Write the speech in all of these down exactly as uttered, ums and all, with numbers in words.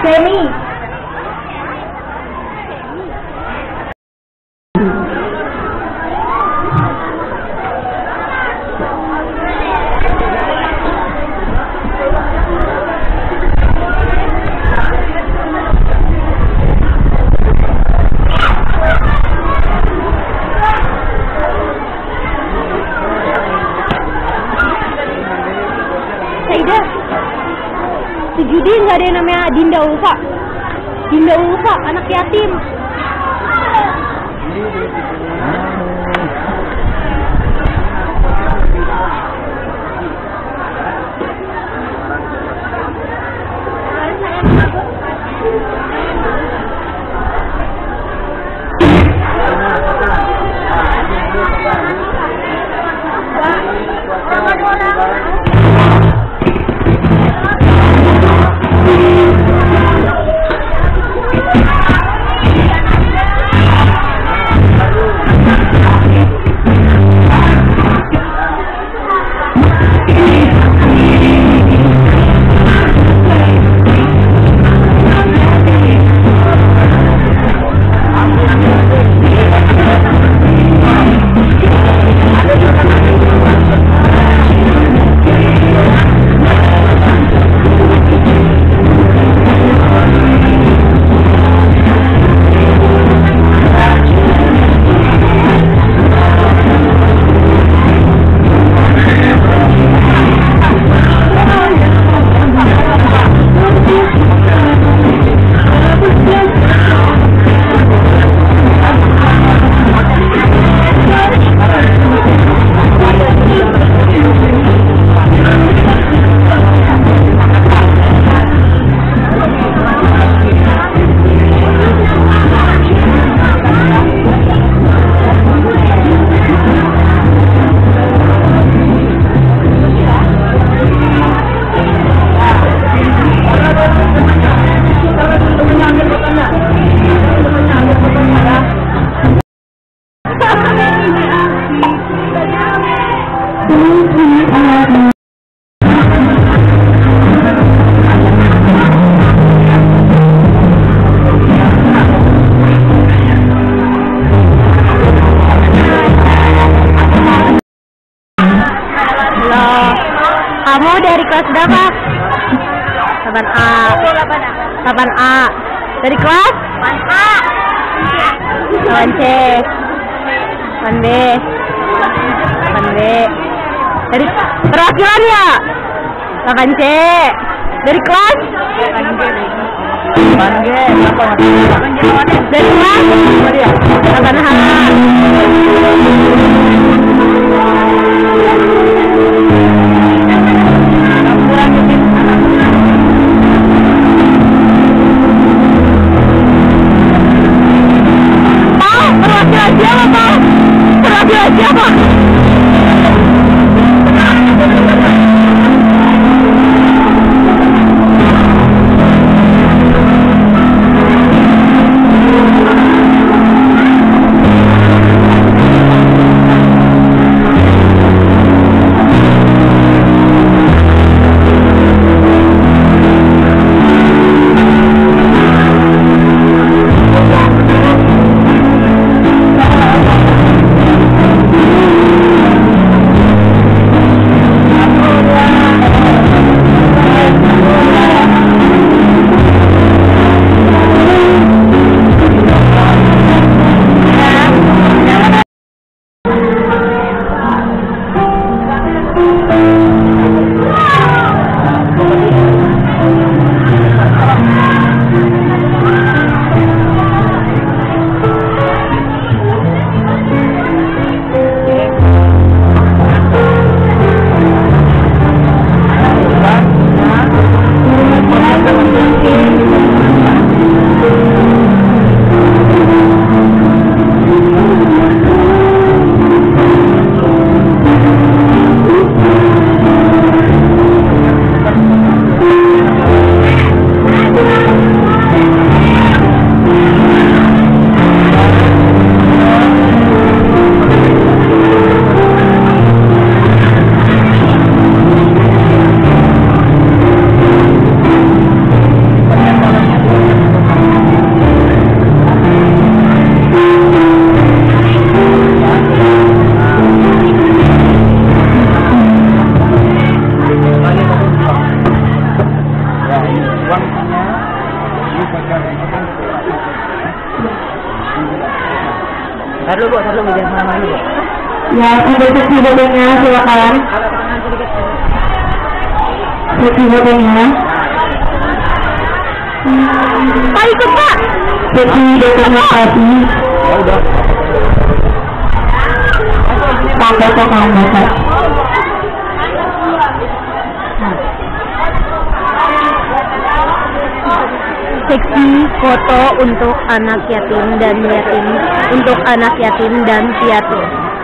Semi. Saida, sejudi nggak ada yang namanya Dinda Ulfa. Dinda Ulfa, anak yatim. Kamu dari kelas berapa? delapan A. delapan A. Dari kelas? delapan A. delapan C. delapan B. delapan B. Dari perwakilan ya? delapan C. Dari kelas? delapan G. Dari kelas? delapan H. Tahan dulu, Bu, tahan dulu, jangan sama dulu, Bu. Ya, untuk sesi fotonya silakan. Sesi fotonya. Pak ikut Pak. Sesi dokumentasi. Ya udah. Sampai ke kanan, Pak. Seksi foto untuk anak yatim dan yatim untuk anak yatim dan piatu.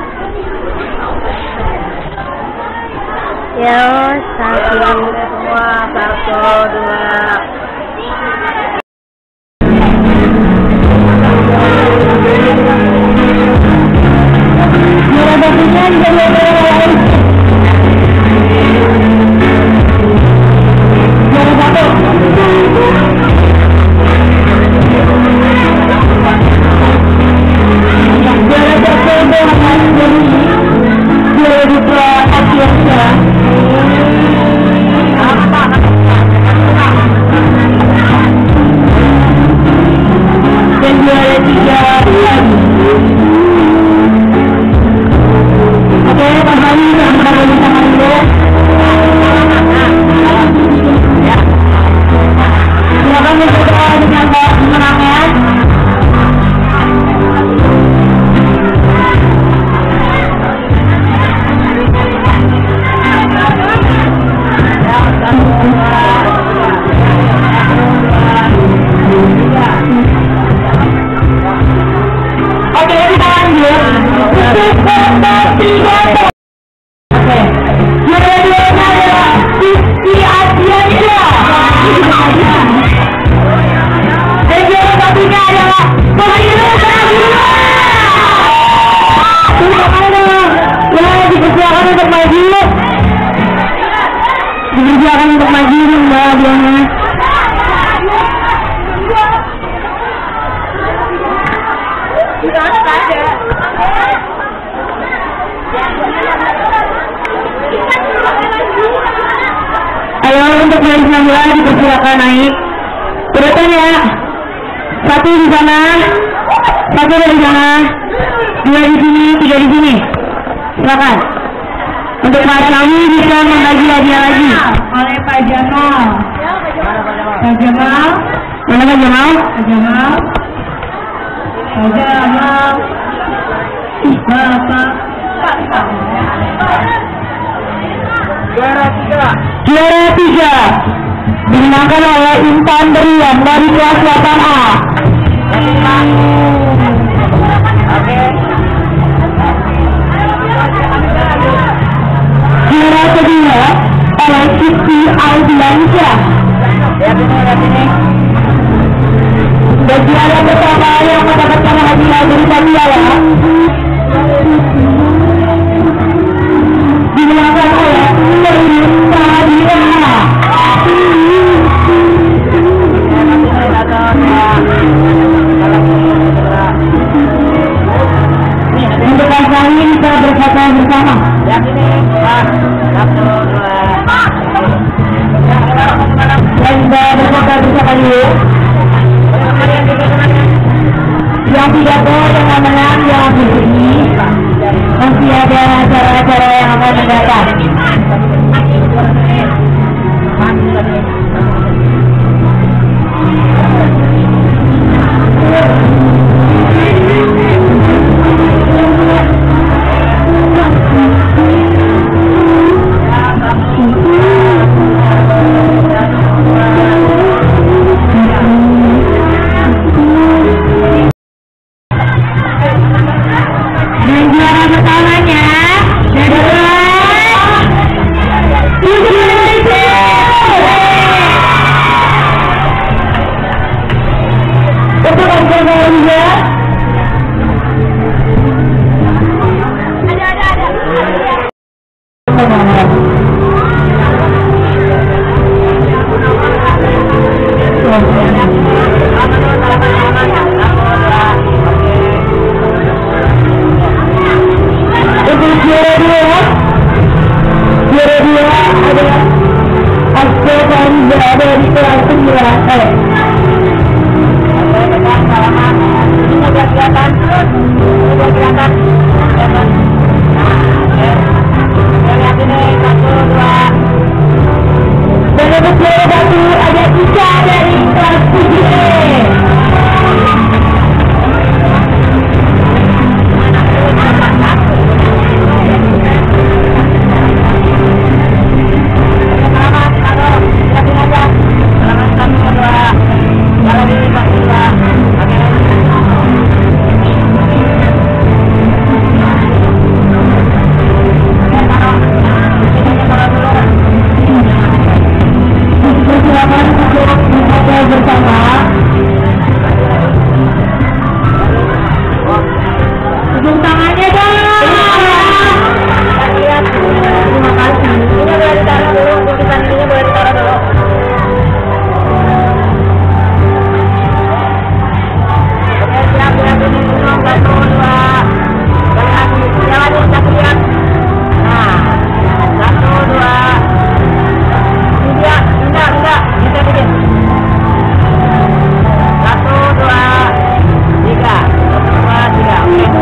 Yo, satu, Semua, satu, dua. Dipersilakan untuk maju Mbak Diana. Ayo untuk baris enam belas dipersilakan naik. Urutan ya. Satu di sana, satu dari sana, dua di sini, tiga di sini. Silakan. Untuk Mas Nawi bisa membagi hadiah lagi oleh Pak Jamal. Pak Jamal. Mana Pak Jamal? Pak Jamal. Pak Jamal. Bapak. Juara tiga. Juara tiga dimenangkan oleh Intan Berian dari kelas delapan A. Oke. Juara kedua oleh Siti Aldiansyah. Lihat ini, lihat ini. Dan juara pertama yang mendapatkan hadiah dari Paniala dimenangkan oleh Nurul Sadira. Untuk Mas Nawi bisa berfoto bersama. Lihat ini, Pak. Satu, dua. Dan bisa berfoto bersama dulu. Yang tidak boleh yang menang yang begini masih ada acara-acara yang akan mendatang. Dan juara pertamanya adalah Indonesia. Ayo. Oke, pegang salaman. Ini udah kelihatan. Ini udah kelihatan. Kelihatan. Nah, oke. Oke, lihat ini. Satu, dua. Dan untuk juara satu ada Ica dari kelas tujuh E. Bersama tepuk tangannya dong. Lihat. Terima kasih. Ini boleh ditaruh dulu. Tulisan ini boleh ditaruh dulu. Oke, siap, siap. Ini belum. Satu, dua. Kali lagi. Jalan nih, satu lihat. Nah, satu, dua. Ini dia. Pindah, pindah. Kita bikin. Satu, dua, tiga. Satu, dua, tiga.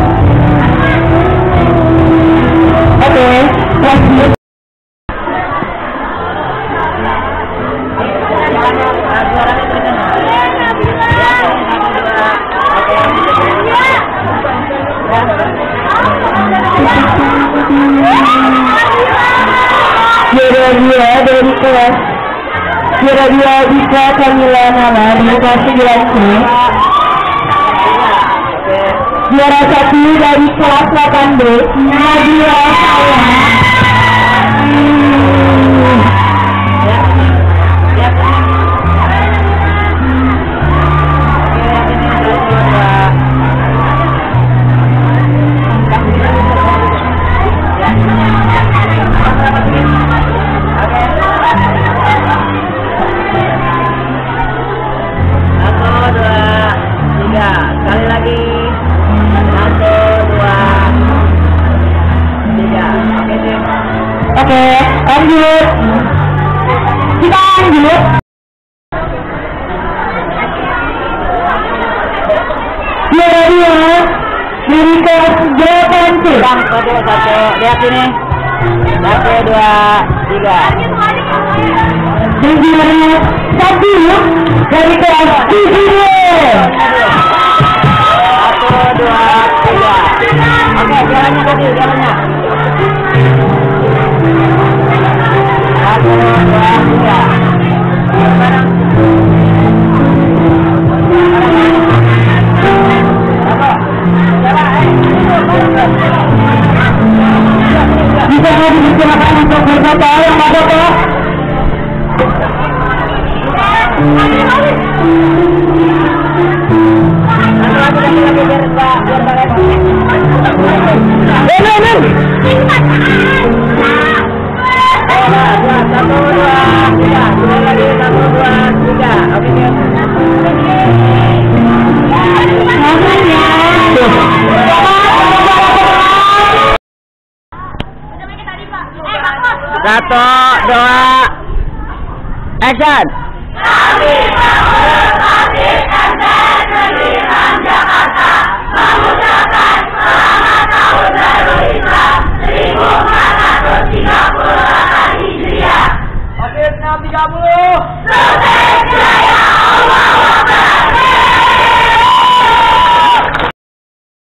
Oke. Oke, lanjut. Juara dua dari kelas Juara dua bisa Kamila Nala dari kelas sembilan C. Juara satu dari kelas delapan B Nabila Saya. Sekali lagi. Satu, dua, tiga. Oke, Sim. Oke, lanjut. Kita lanjut. Juara dua dari kelas delapan C. Bang, satu, satu. Lihat sini. Satu, dua, tiga. Dan juara satu dari kelas tujuh E. Satu, dua, tiga. Oke, jalannya tadi, jalannya. Satu, dua, tiga. Bareng. Bisa disilakan untuk berfoto yang mau foto. Satu, dua, tiga. Dua lagi. Satu, dua, tiga. Oke, Sim. Satu, dua, action.